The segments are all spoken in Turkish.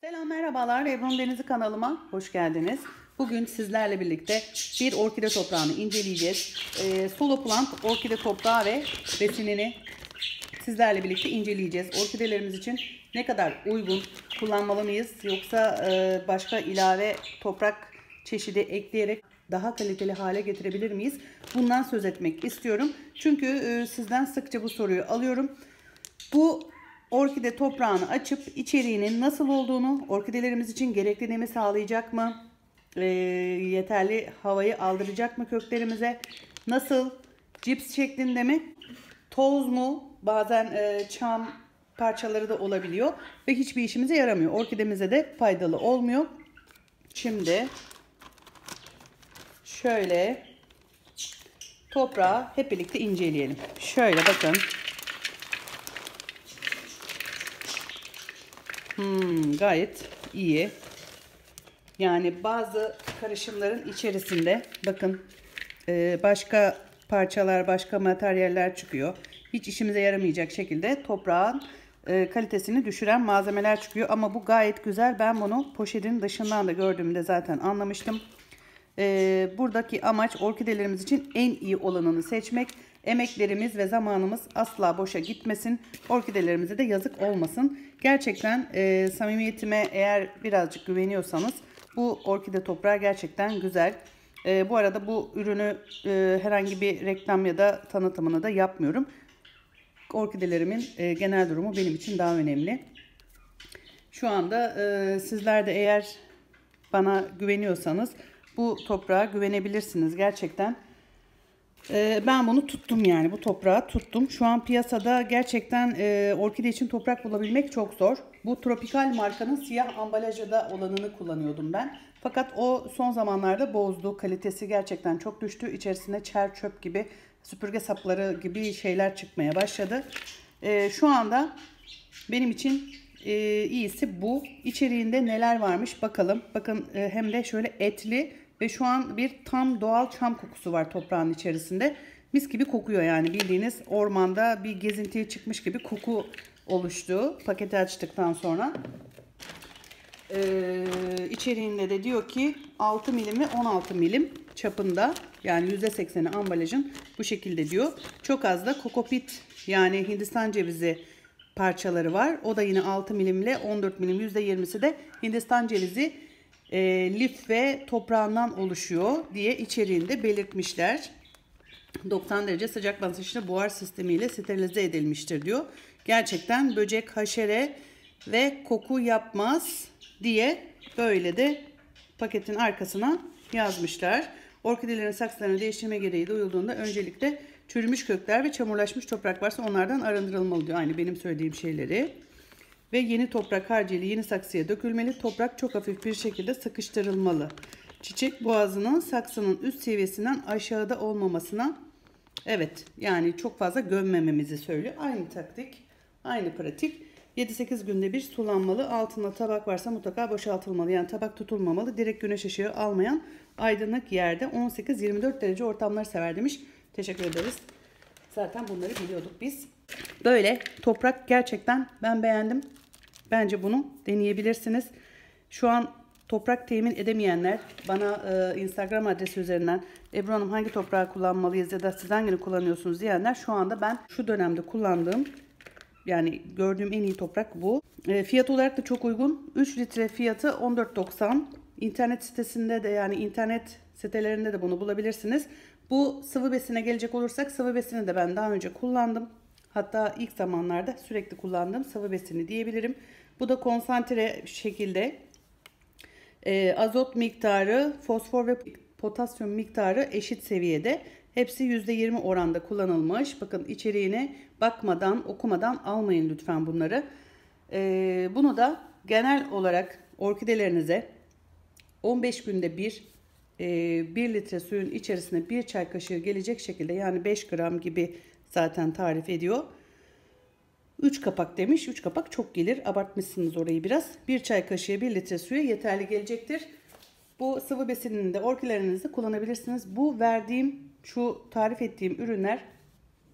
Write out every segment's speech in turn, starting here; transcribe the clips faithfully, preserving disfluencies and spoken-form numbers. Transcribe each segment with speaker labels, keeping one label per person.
Speaker 1: Selam, merhabalar. Ebru Denizli kanalıma hoş geldiniz. Bugün sizlerle birlikte bir orkide toprağını inceleyeceğiz. Ee, Solo Plant orkide toprağı ve besinini sizlerle birlikte inceleyeceğiz. Orkidelerimiz için ne kadar uygun, kullanmalı mıyız? Yoksa e, başka ilave toprak çeşidi ekleyerek daha kaliteli hale getirebilir miyiz? Bundan söz etmek istiyorum. Çünkü e, sizden sıkça bu soruyu alıyorum. Bu orkide toprağını açıp içeriğinin nasıl olduğunu, orkidelerimiz için gerekli nemi sağlayacak mı, e, yeterli havayı aldıracak mı köklerimize, nasıl, cips şeklinde mi, toz mu, bazen e, çam parçaları da olabiliyor ve hiçbir işimize yaramıyor. Orkidemize de faydalı olmuyor. Şimdi şöyle toprağı hep birlikte inceleyelim. Şöyle bakın. Hmm, gayet iyi. Yani bazı karışımların içerisinde bakın e, başka parçalar, başka materyaller çıkıyor. Hiç işimize yaramayacak şekilde toprağın e, kalitesini düşüren malzemeler çıkıyor. Ama bu gayet güzel. Ben bunu poşetin dışından da gördüğümde zaten anlamıştım. E, buradaki amaç orkidelerimiz için en iyi olanını seçmek. Emeklerimiz ve zamanımız asla boşa gitmesin. Orkidelerimize de yazık olmasın. Gerçekten e, samimiyetime eğer birazcık güveniyorsanız bu orkide toprağı gerçekten güzel. E, bu arada bu ürünü e, herhangi bir reklam ya da tanıtımını da yapmıyorum. Orkidelerimin e, genel durumu benim için daha önemli. Şu anda e, sizler de eğer bana güveniyorsanız bu toprağa güvenebilirsiniz gerçekten. Ben bunu tuttum, yani bu toprağı tuttum. Şu an piyasada gerçekten e, orkide için toprak bulabilmek çok zor. Bu tropikal markanın siyah ambalajda olanını kullanıyordum ben. Fakat o son zamanlarda bozdu. Kalitesi gerçekten çok düştü. İçerisine çer çöp gibi, süpürge sapları gibi şeyler çıkmaya başladı. E, şu anda benim için e, iyisi bu. İçeriğinde neler varmış bakalım. Bakın e, hem de şöyle etli. Ve şu an bir tam doğal çam kokusu var toprağın içerisinde. Mis gibi kokuyor, yani bildiğiniz ormanda bir gezintiye çıkmış gibi koku oluştu paketi açtıktan sonra. Ee, içeriğinde de diyor ki altı milim ve on altı milim çapında, yani yüzde sekseni ambalajın bu şekilde diyor. Çok az da kokopit, yani Hindistan cevizi parçaları var. O da yine altı milim ile on dört milim, yüzde yirmisi de Hindistan cevizi E, lif ve toprağından oluşuyor diye içeriğinde belirtmişler. doksan derece sıcak basınçlı buhar sistemiyle sterilize edilmiştir diyor. Gerçekten böcek, haşere ve koku yapmaz diye böyle de paketin arkasına yazmışlar. Orkidelerin saksılarını değiştirme gereği duyulduğunda öncelikle çürümüş kökler ve çamurlaşmış toprak varsa onlardan arındırılmalı diyor. Aynı benim söylediğim şeyleri. Ve yeni toprak harcıyla yeni saksıya dökülmeli. Toprak çok hafif bir şekilde sıkıştırılmalı. Çiçek boğazının saksının üst seviyesinden aşağıda olmamasına, evet, yani çok fazla gömmememizi söylüyor. Aynı taktik, aynı pratik. yedi sekiz günde bir sulanmalı. Altında tabak varsa mutlaka boşaltılmalı. Yani tabak tutulmamalı. Direkt güneş ışığı almayan aydınlık yerde on sekiz yirmi dört derece ortamları sever demiş. Teşekkür ederiz. Zaten bunları biliyorduk biz. Böyle toprak gerçekten ben beğendim. Bence bunu deneyebilirsiniz. Şu an toprak temin edemeyenler bana e, Instagram adresi üzerinden Ebru Hanım hangi toprağı kullanmalıyız ya da siz hangini kullanıyorsunuz diyenler, şu anda ben şu dönemde kullandığım, yani gördüğüm en iyi toprak bu. E, fiyat olarak da çok uygun. üç litre fiyatı on dört doksan. İnternet sitesinde de, yani internet sitelerinde de bunu bulabilirsiniz. Bu sıvı besine gelecek olursak, sıvı besini de ben daha önce kullandım. Hatta ilk zamanlarda sürekli kullandığım sıvı besini diyebilirim. Bu da konsantre şekilde e, azot miktarı, fosfor ve potasyum miktarı eşit seviyede. Hepsi yüzde yirmi oranda kullanılmış. Bakın içeriğine bakmadan, okumadan almayın lütfen bunları. E, bunu da genel olarak orkidelerinize on beş günde bir bir litre suyun içerisine bir çay kaşığı gelecek şekilde, yani beş gram gibi zaten tarif ediyor. üç kapak demiş. üç kapak çok gelir. Abartmışsınız orayı biraz. bir çay kaşığı bir litre suya yeterli gelecektir. Bu sıvı besinini de orkidelerinizde kullanabilirsiniz. Bu verdiğim, şu tarif ettiğim ürünler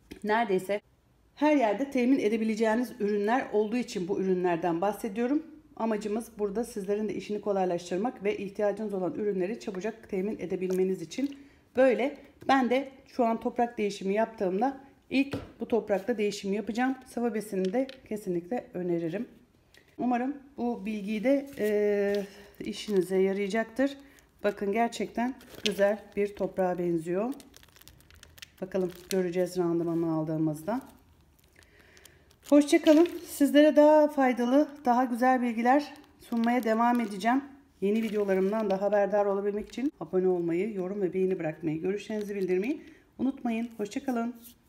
Speaker 1: neredeyse her yerde temin edebileceğiniz ürünler olduğu için bu ürünlerden bahsediyorum. Amacımız burada sizlerin de işini kolaylaştırmak ve ihtiyacınız olan ürünleri çabucak temin edebilmeniz için. Böyle ben de şu an toprak değişimi yaptığımda ilk bu toprakta değişim yapacağım. Sıvı besini de kesinlikle öneririm. Umarım bu bilgiyi de e, işinize yarayacaktır. Bakın gerçekten güzel bir toprağa benziyor. Bakalım göreceğiz randımanını aldığımızda. Hoşça kalın. Sizlere daha faydalı, daha güzel bilgiler sunmaya devam edeceğim. Yeni videolarımdan da haberdar olabilmek için abone olmayı, yorum ve beğeni bırakmayı, görüşlerinizi bildirmeyi unutmayın. Hoşça kalın.